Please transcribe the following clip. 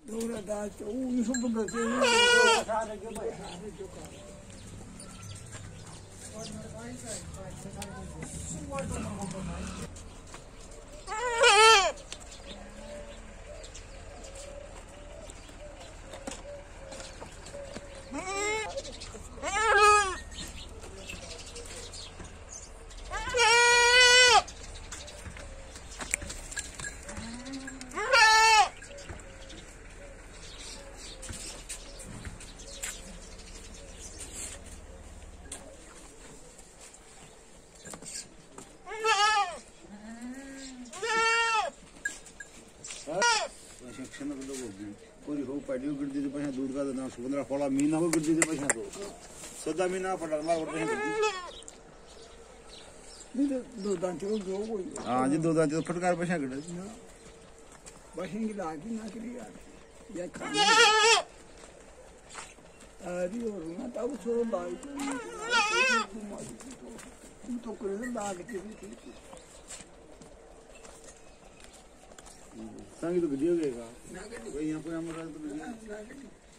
Dura da isso porque पूरी हो पड़ी गिरदी तो पैसा दूध का ना 15 फला महीना को गिरदी तो पैसा तो सदा महीना पड़ा मार पड़ते हैं दो दांते को जो कोई हां जी दो दांते तो फटकार पैसा गिर बहेंगी लागी ना करी यार ये खाना अरे और ना तब छोड़ लाई तो करे लाग के संगीत वीडियो देगा भाई यहाँ पे हमारा तो वीडियो